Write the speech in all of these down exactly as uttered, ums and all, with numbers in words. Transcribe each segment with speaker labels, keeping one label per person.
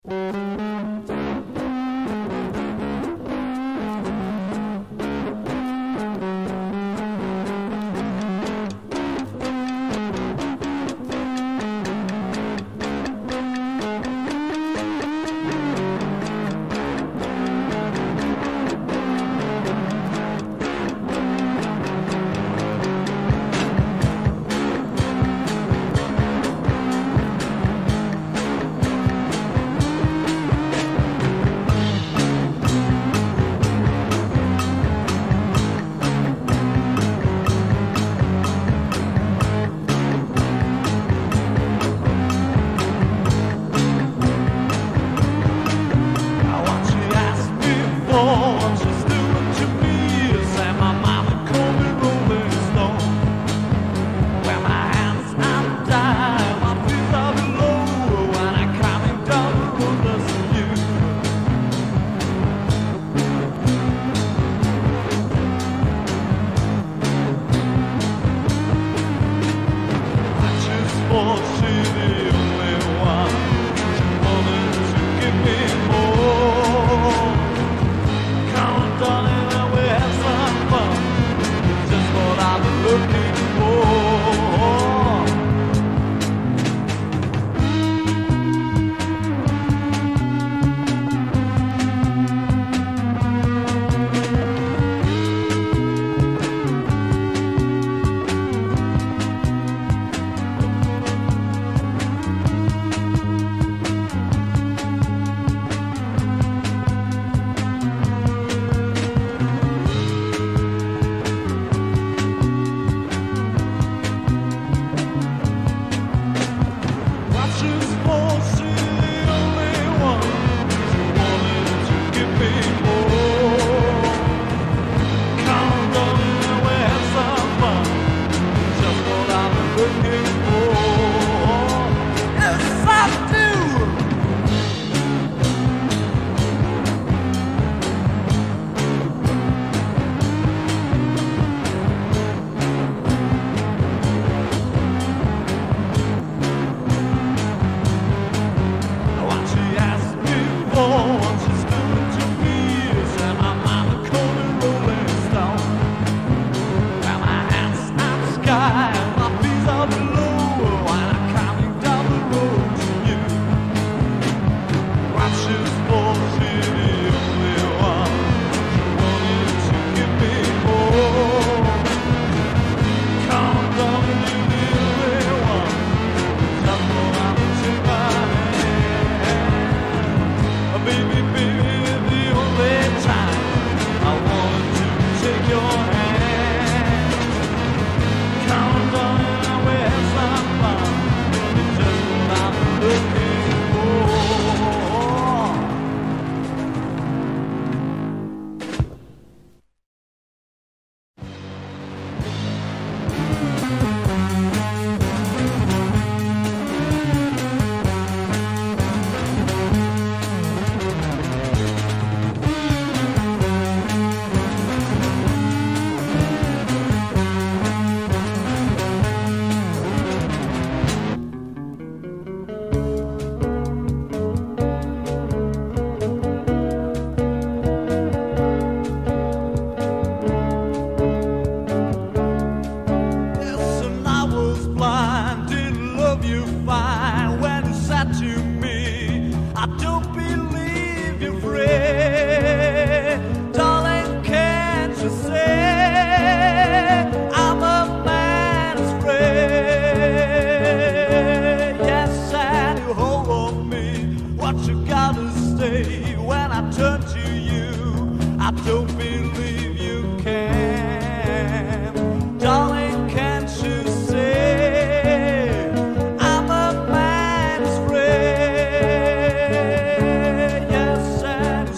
Speaker 1: Yes, and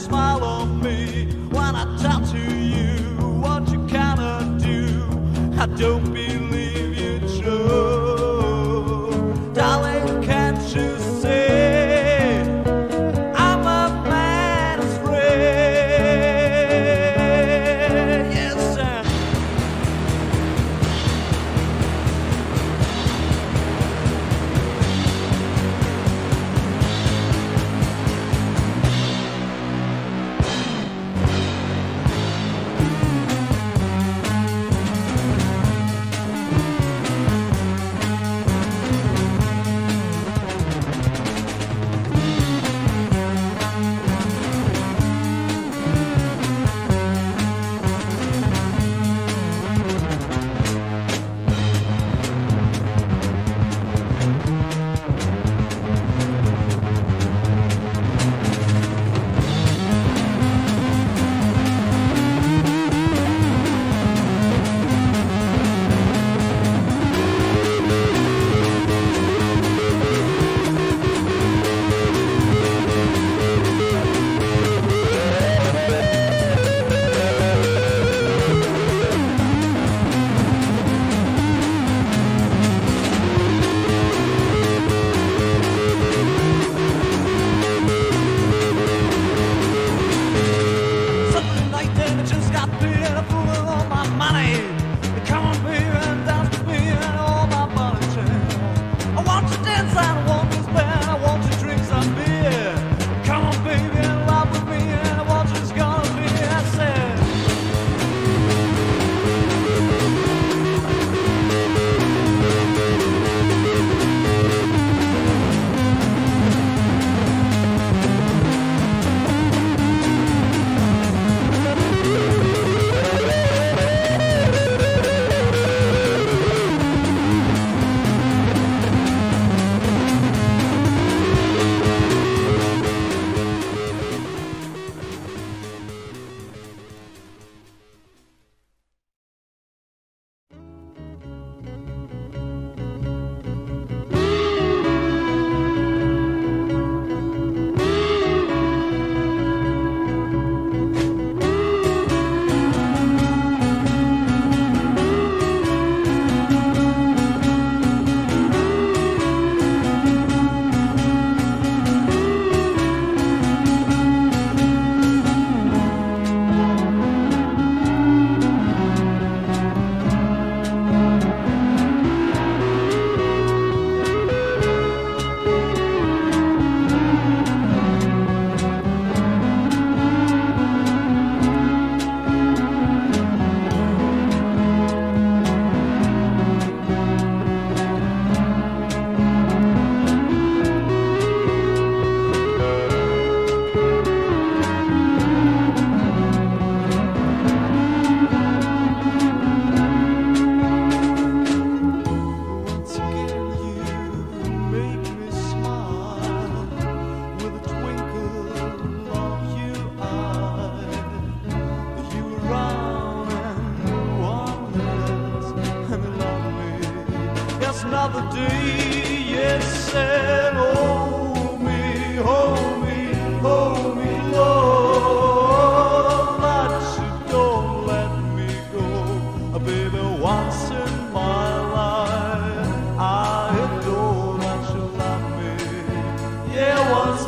Speaker 1: day, yes, and hold me, hold me, hold me, Lord, but you don't let me go, baby, once in my life, I adore that you love me, yeah, once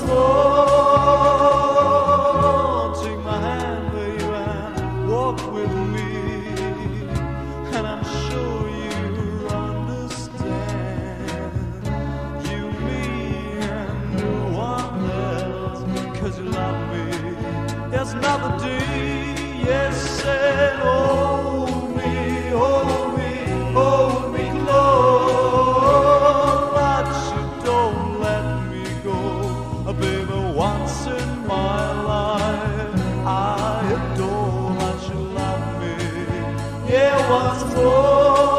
Speaker 1: more, take my hand, baby, and walk with me. And I'm sure you understand, you, me, and no one else, 'cause you love me. There's another day, yes, and hold me, hold me, hold me close, but you don't let me go, baby, once in my life, I adore that you love me. Yeah, once more.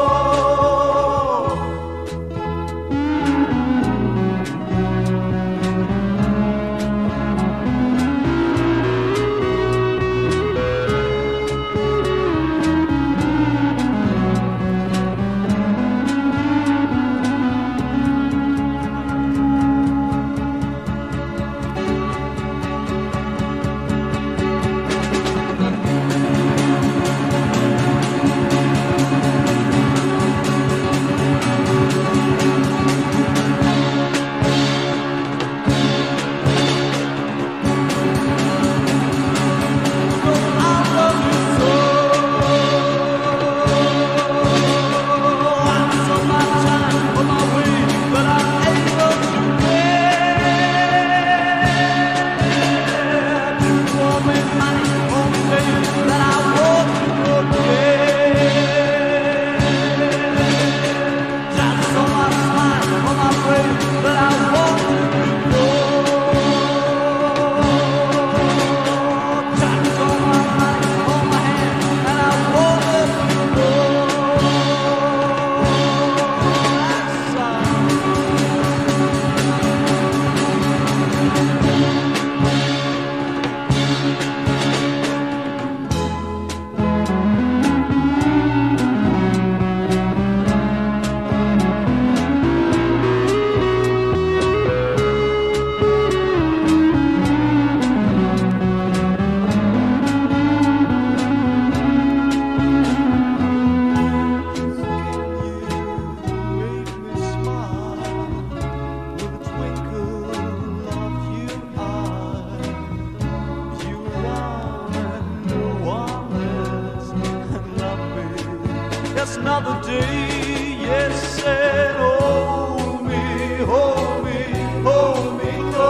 Speaker 1: Just another day, yes, and hold me, hold me, hold me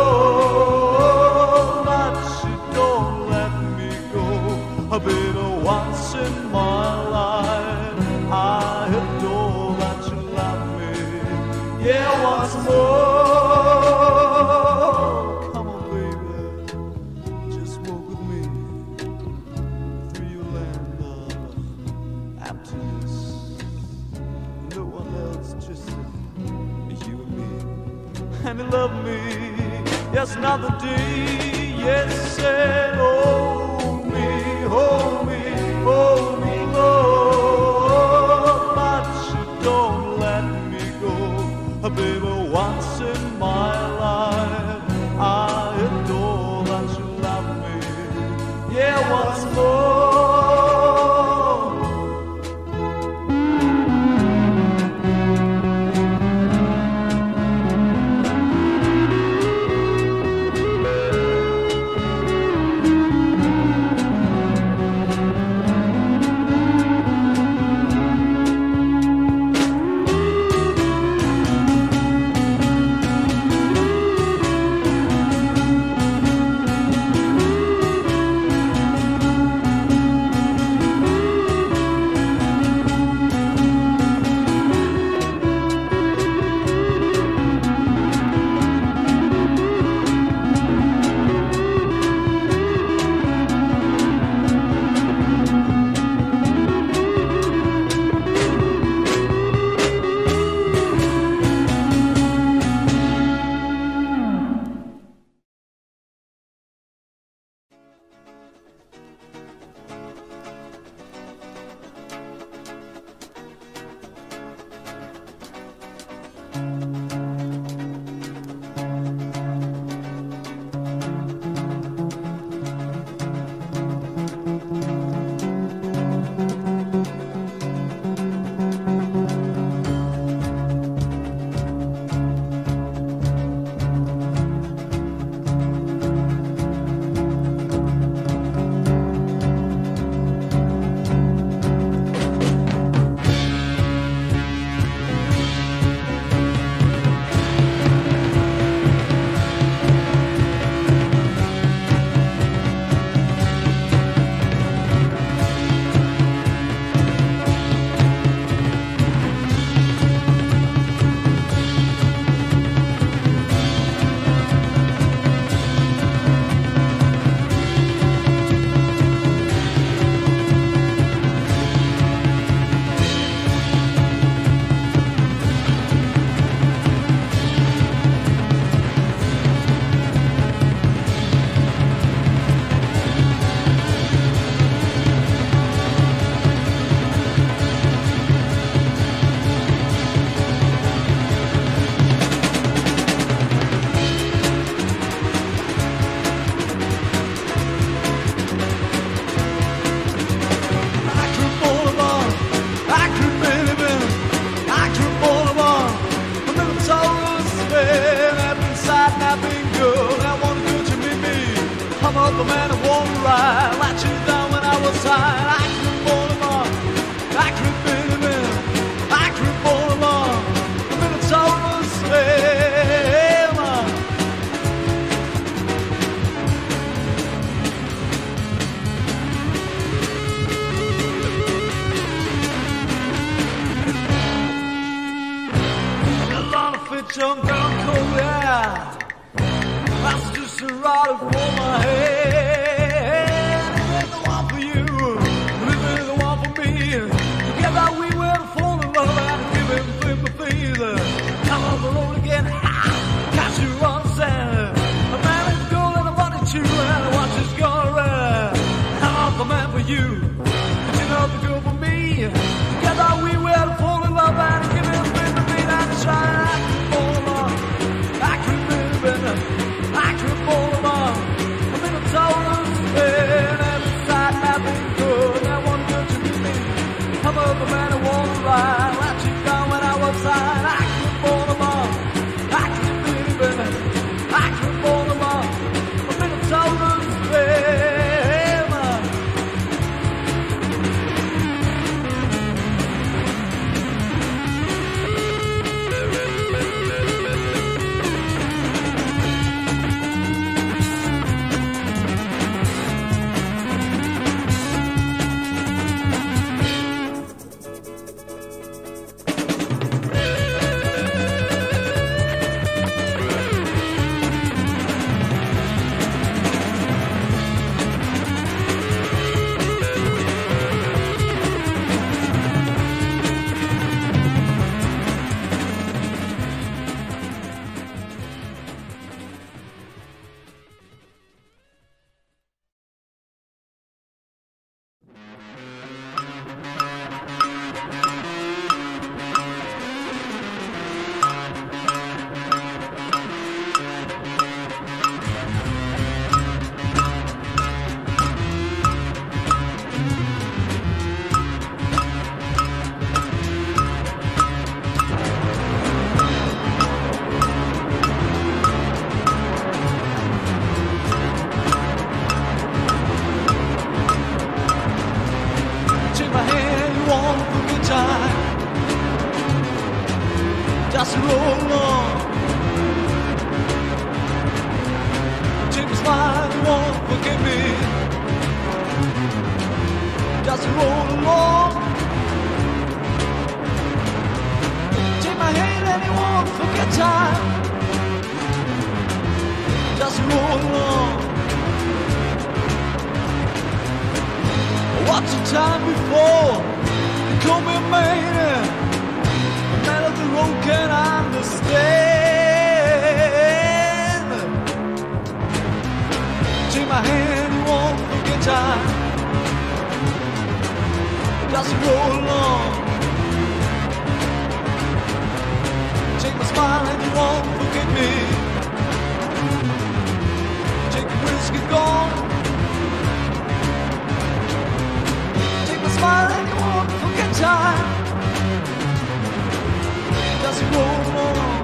Speaker 1: close, but you don't let me go, baby, once in my life, I adore that you love me, yeah, once more, come on, baby, just walk with me through your land of emptiness. No one else, just you and me, and you love me. Yes, another day, yes, and hold me, hold me, hold me, Lord, but you don't let me go, baby, once in my life, I adore that you love me, yeah, once more. of the man who won't ride. Let you down when I was high. I could fall him on. I could beat him in. I could fall him on. I'm in a total slave on. A lot of fit jump down cold, yeah. That's just a rod for my head. This ain't the one for you. This ain't the one for me. Together we will fall in love and give him sympathy. Come on the road again. Catch you on the sand. A man is gold and a money too. And a watch is gonna run. I'm not the man for you. But you're not the girl for me. Together we will fall in love and give him sympathy. And it's right. I can fall in love. I can live in it. I could fall them on. I'm in a total spin. Every side nothing good. I want good to be me. I'm a the man who won't ride. Let you down when I was high. I could fall them on. I could live in it. I could fall them on. I'm in a total spin. Just roll on. Take a smile, you won't forget me. Just roll along. Take my hand and you won't forget time. Just roll along. What's the time before? You call me a man. Man of the road can understand. Take my hand, you won't forget time. Just roll along. Take my smile and you won't forget me. Take the whiskey gone. Take my smile and you won't forget time. Just roll on.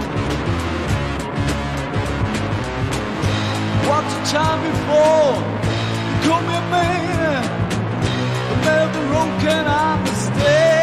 Speaker 1: What's the time before? You call me a man. The man of the road can understand.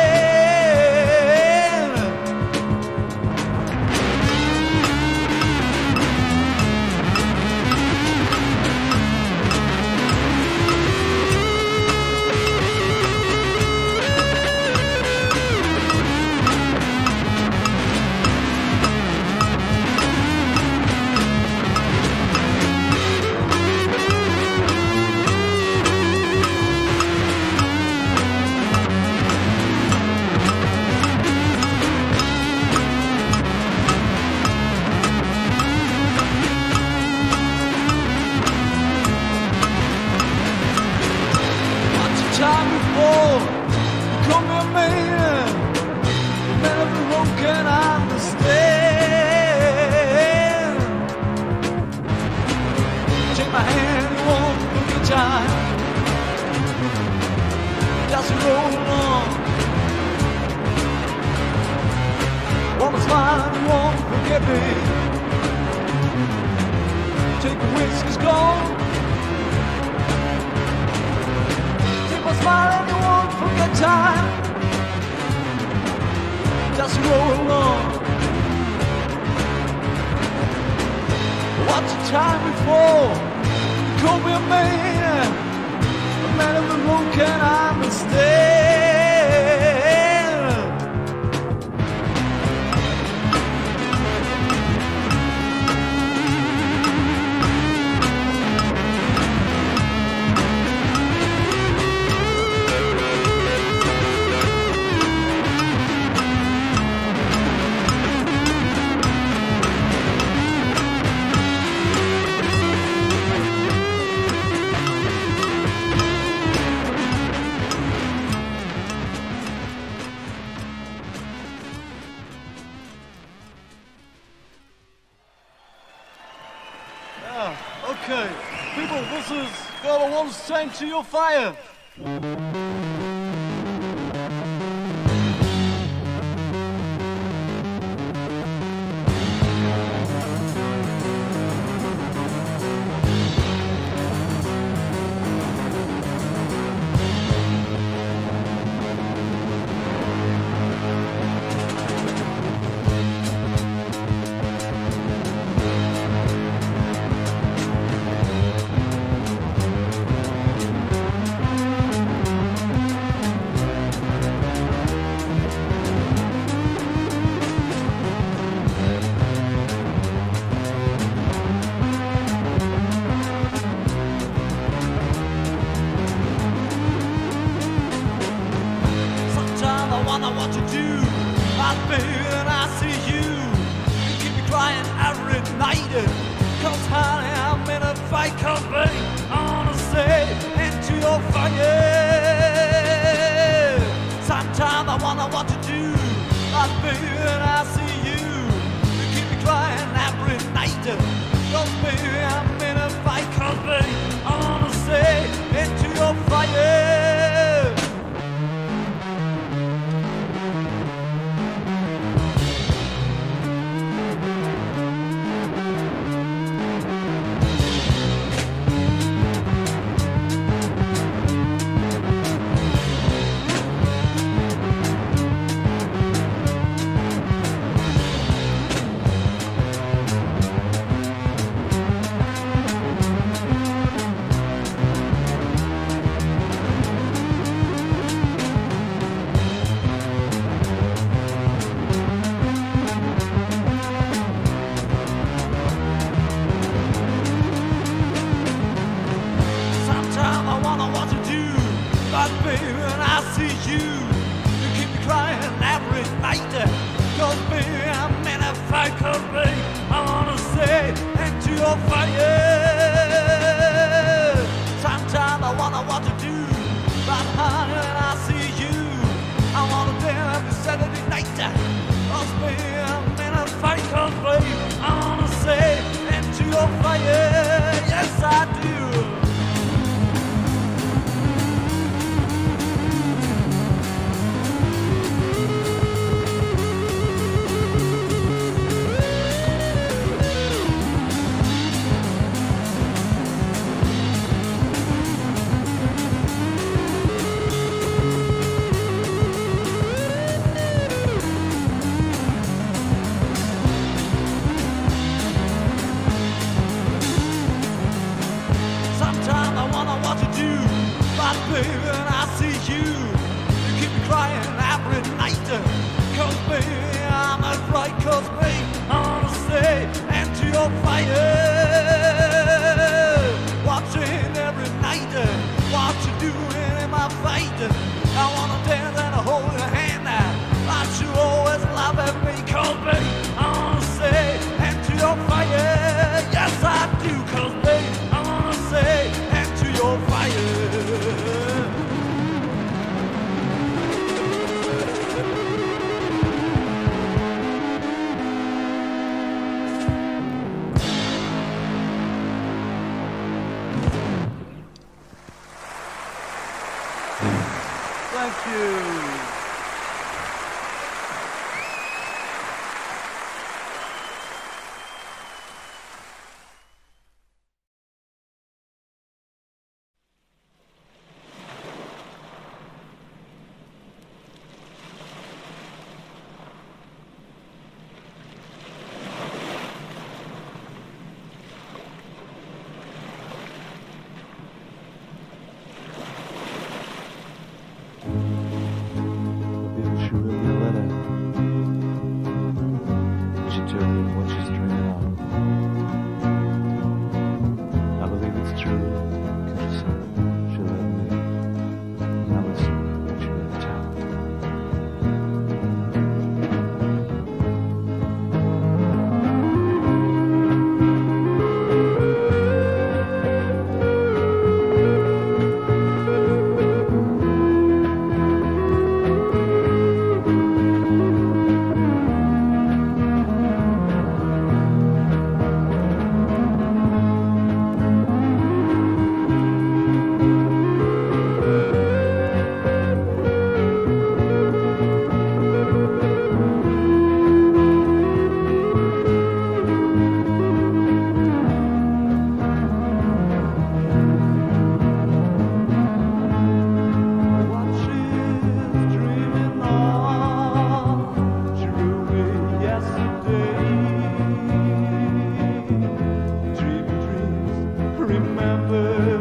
Speaker 1: Time before, you call me a man. The man of the road can understand. Take my hand, you won't forget time. Just roll on. Wanna smile, you won't forget me. Take the whiskey's gone. time, just roll along. What's the time before? You could be a man, a man of the moon can understand. Okay, people, this is Girl Wants Time to Your Fire. What to do, I feel and I see you. You keep me crying every night. Cause honey, I'm in a fight. Cause baby, I wanna stay into your fire. Sometimes I wonder what to do, I feel and I see you. You keep me crying every night. Cause baby, I'm in a fight. Cause baby, I wanna stay into your fire. Thank you. remember